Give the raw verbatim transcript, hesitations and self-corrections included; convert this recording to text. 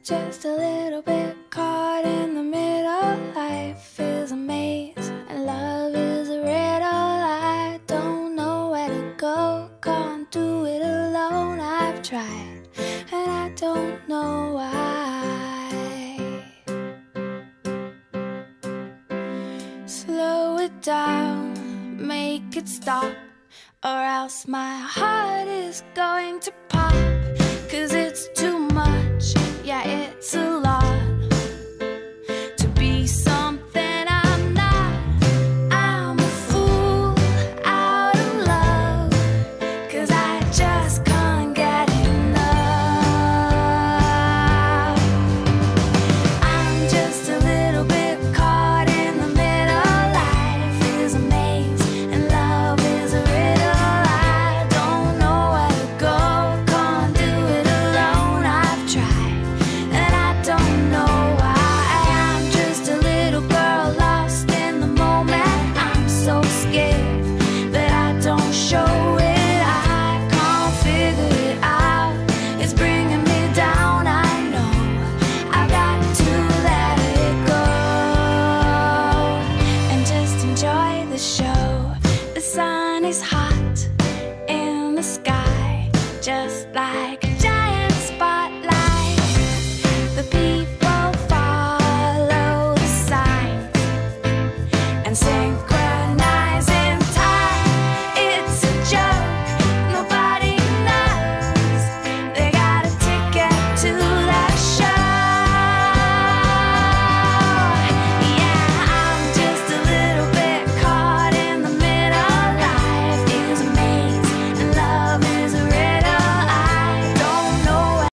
just a little bit caught in the middle. Life is a maze and love is a riddle. I don't know where to go, can't do it alone. I've tried and I don't know why. Slow it down, make it stop, or else my heart is going to